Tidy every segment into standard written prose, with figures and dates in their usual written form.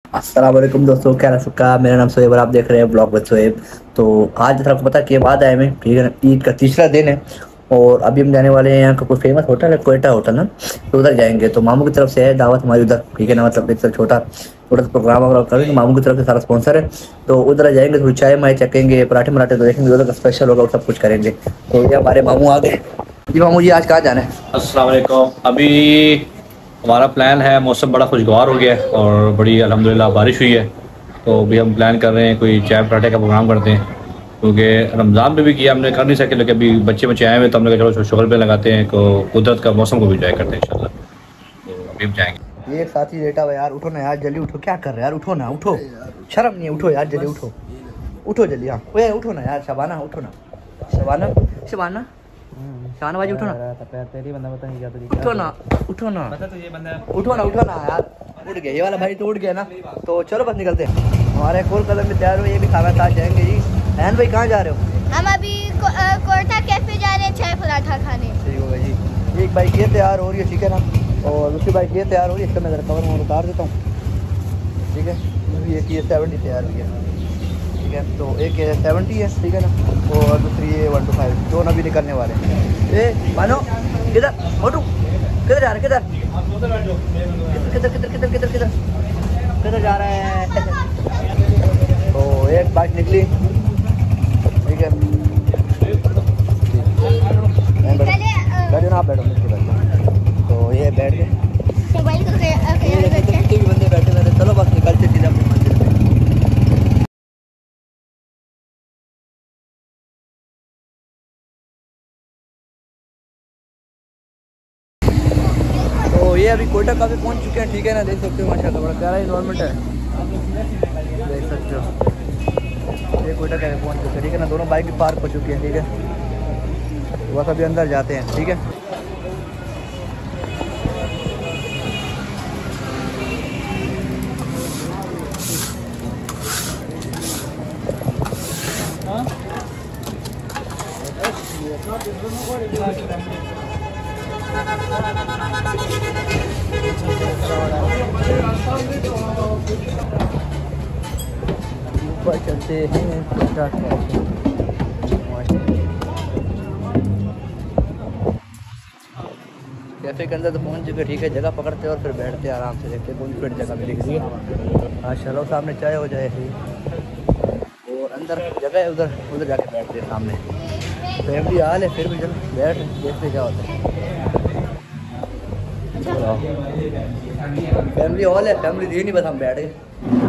अस्सलाम वालेकुम दोस्तों, क्या रहा मेरा नाम सोएब और आप देख रहे हैं ब्लॉग विद सोएब। तो आज जैसा आपको पता कि बाद आए मैं, ठीक है ना, ईद का तीसरा दिन है और अभी हम जाने वाले हैं यहाँ का कोई फेमस होटल है, कोयटा होटल ना, तो उधर जाएंगे। तो मामू की तरफ से है दावत हमारी उधर, ठीक है ना, मतलब एक छोटा छोटा सा प्रोग्राम वगैरह करेंगे, मामू की तरफ से सारा स्पॉन्सर है। तो उधर जाएंगे, थोड़ी चाय माय चखेंगे, पराठे मराठे तो देखेंगे, उधर का स्पेशल होगा और सब कुछ करेंगे। तो ये हमारे मामू आ गए। जी मामू जी, आज कहाँ जाना है? अस्सलाम वालेकुम। अभी हमारा प्लान है, मौसम बड़ा खुशगवार हो गया है और बड़ी अल्हम्दुलिल्लाह बारिश हुई है। तो अभी हम प्लान कर रहे हैं कोई चाय पराठे का प्रोग्राम करते हैं, क्योंकि रमज़ान में भी किया हमने, कर नहीं सके, लेकिन अभी बच्चे बच्चे आए हुए तो हमने कहा चलो शुगर पे लगाते हैं, तो कुदरत का मौसम को भी इंजॉय करते हैं इंशाल्लाह। तो अभी हम जाएंगे। ये एक साथी लेटा हुआ यार, उठो ना यार, जल्दी उठो, क्या कर रहे हो यार, उठो ना, उठो, शर्म नहीं है, उठो यार, जल्दी उठो, उठो जल्दी। हाँ ओए उठो ना यार, शबाना उठो ना, शबाना शबाना शान बाजी उठो ना, तेरी बंदा पता नहीं क्या उठो ना, उठो ना, उठो ना, उठो ना यार, उठ गया ये वाला भाई, तो उठ गया ना। तो चलो बस निकलते हैं, हमारे एक और कदम में तैयार हो, ये भी खाना साथ जाएंगे जी। बहन भाई कहाँ जा रहे हो? हम अभी कोयटा कैफे जा रहे हैं चाय पराठा खाने। ठीक होगा जी। एक बाइक ये तैयार हो रही है, ठीक है ना, और दूसरी बाइक ये तैयार हो रही है, इसका मैं ज़रा कवर में उतार देता हूँ, ठीक है। एक ये 70 तैयार हुई है, ठीक है, तो एक 70 है, ठीक है ना, और दूसरी ये 125, दोनों अभी निकलने वाले हैं। ए मानो किधर मोटू, किधर जा रहे, किधर किधर किधर किधर किधर किधर किधर जा रहे हैं? तो एक बाइक निकली, ठीक है, बैठो ना, आप बैठो, तो ये बैठ गए, बंदे बैठे बैठे, चलो बस निकलते सीधे अपनी मंजिल पे। तो ये अभी कोयटा काफ़ी पहुंच चुके हैं, ठीक है ना, देख सकते हो माशाल्लाह बड़ा प्यारा इन्वायरमेंट है, देख सकते हो। ये कोयटा कैफे पहुंच चुके हैं, ठीक है ना, दोनों बाइक भी पार्क हो चुकी है, ठीक है, बस अभी अंदर जाते हैं, ठीक है। ऊपर चलते हैं, कैफे के अंदर तो पहुंच चुके, ठीक है, जगह पकड़ते हैं और फिर बैठते हैं आराम से, देखते हैं कौन सी जगह मिलेगी। हाँ चलो, सामने चाय हो जाए और अंदर जगह है, उधर उधर जाके बैठते हैं सामने। फैमिली हाल है, फिर भी चलो बैठ देखते क्या होता है। फैमिली हॉल है, फैमिली थी नहीं, बस हम बैठ गए।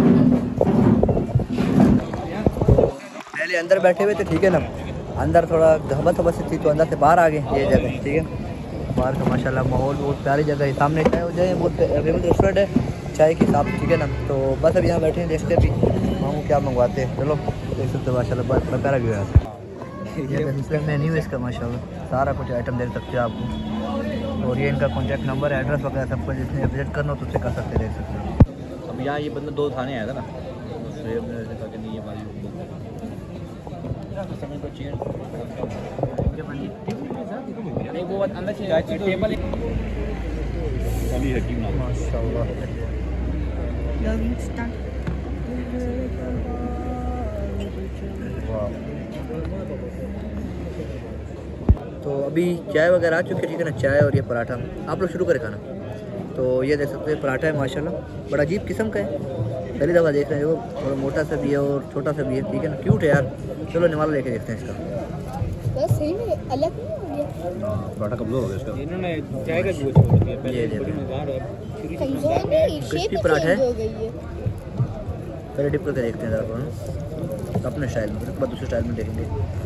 पहले अंदर बैठे हुए थे, ठीक है ना, अंदर थोड़ा घबस हबस थी तो अंदर से बाहर आ गए, ये जगह, ठीक है, बाहर का माशाल्लाह माहौल बहुत प्यारी जगह है। सामने चाय हो जाए, बहुत फेमस रेस्टोरेंट है चाय के साथ, ठीक है ना। तो बस अब यहाँ बैठे हैं, देखते अभी मामू क्या मंगवाते हैं। चलो देख सकते हो माशाल्लाह बड़ा प्यारा व्यू है। ये दूसरे मेन्यू है इसका माशाल्लाह, सारा कुछ आइटम देख सकते हो आप, और ये इनका कॉन्टैक्ट नंबर, एड्रेस वगैरह सब कुछ, जिसने विजिट करना हो तो उससे कर सकते, देख सकते हो। अब यहाँ ये बंदा 2 थाने आया था ना, नहीं ये वाली नहीं वो अंदर से टेबल माशाल्लाह। तो अभी चाय वगैरह आ चुकी है, ठीक है ना, चाय और ये पराठा, आप लोग शुरू करें खाना। तो ये देख सकते हैं पराठा है माशाल्लाह, बड़ा अजीब किस्म का है, पहली दफ़ा देख रहे हैं, वो और मोटा सा भी है और छोटा सा भी है, ठीक है ना, क्यूट है यार। चलो निवाला लेके देखते हैं इसका, बस सही में अलग नहीं हो गया, पराठा कमजोर हो गया इसका। इन्होंने चाय का जूस छोड़ दिया पहले, ये देखो कमजोर नहीं, शेप क्रिस्पी ही पराठा है। चेंज हो गई है। पहले डिप करके देखते हैं ज़रा अपने स्टाइल में, उसके बाद दूसरे स्टाइल में देखेंगे।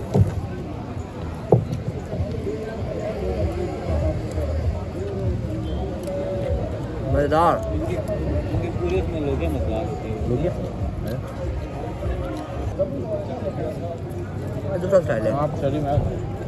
मज़ेदार पूरे इसमें लोगे मसला दूसरा स्टाइल है। आप चली मैं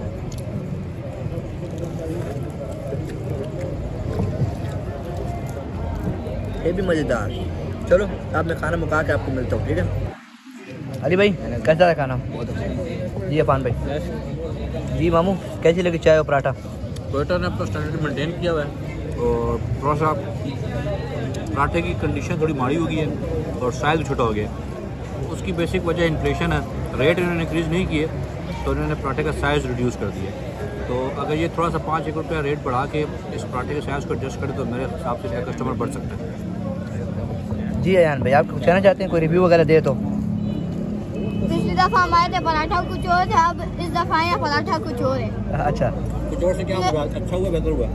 ये भी मज़ेदार। चलो अब मैं खाना मुका के आपको मिलता हूँ, ठीक है। अली भाई कैसा था खाना? जी अफान भाई। जी मामू कैसी लगी चाय और पराठा? कोयटा ने अपना स्टैंडर्ड मेंटेन किया हुआ है और थोड़ा सा पराठे की कंडीशन थोड़ी माड़ी हो गई है, और साइज़ भी छोटा हो गया। उसकी बेसिक वजह इन्फ्लेशन है, रेट इन्होंने इंक्रीज़ नहीं किए तो इन्होंने पराठे का साइज़ रिड्यूस कर दिया। तो अगर ये थोड़ा सा 5-1 रुपया रेट बढ़ा के इस पराठे के साइज़ को एडजस्ट करें तो मेरे हिसाब से इसका कस्टमर बढ़ सकता है। जी अयान भाई, आप कुछ कहना चाहते हैं, कोई रिव्यू वगैरह दे तो? पिछली दफ़ा हमारे थे पराठा कुछ और था, अब इस दफ़ा यहाँ पराठा कुछ और है। अच्छा, कुछ और से क्या हुआ? अच्छा हुआ, बेहतर हुआ?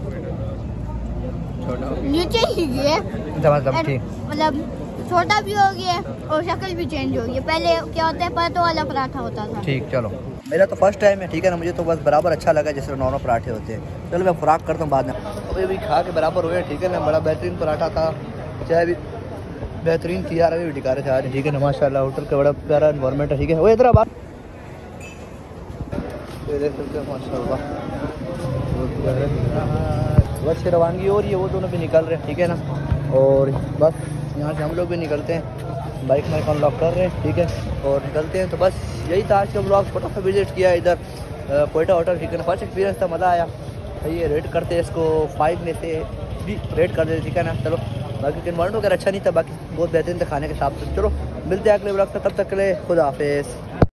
नीचे ही गए, मतलब ठीक। मतलब छोटा भी हो गया और शक्ल भी चेंज हो गई। पहले क्या होता है, परतों वाला पराठा होता था। ठीक, चलो मेरा तो फर्स्ट टाइम है, ठीक है ना। मुझे तो बस बराबर अच्छा लगा जैसे नॉर्मल पराठे होते हैं। चलो मैं खुराक करता हूँ बाद में। अभी खा के बराबर हुए, ठीक है ना। बड़ा बेहतरीन पराठा था, चाय भी बेहतरीन थी यार। अभी भी दिखा रहे थे आज, ठीक है ना। माशाल्लाह होटल का बड़ा प्यारा इन्वायरमेंट है, ठीक है। वो इधर बात देख सकते हैं, माशाल्लाह बस से रवानगी हो रही है, वो दोनों भी निकल रहे हैं, ठीक है ना। और बस यहाँ से हम लोग भी निकलते हैं, बाइक में अनलॉक कर रहे हैं, ठीक है, और निकलते हैं। तो बस यही था आज का ब्लॉग, छोटा सा विजिट किया इधर कोयटा होटल, ठीक है ना। फर्स्ट एक्सपीरियंस था, मज़ा आया। ये रेट करते हैं इसको 5 में से भी रेट कर देते, ठीक है ना। चलो बाकी इन्वायरमेंट वगैरह अच्छा नहीं था, बाकी बहुत बेहतरीन था खाने के हिसाब से। चलो मिलते हैं अगले ब्लॉग में, तब तक के लिए खुदा हाफिज़।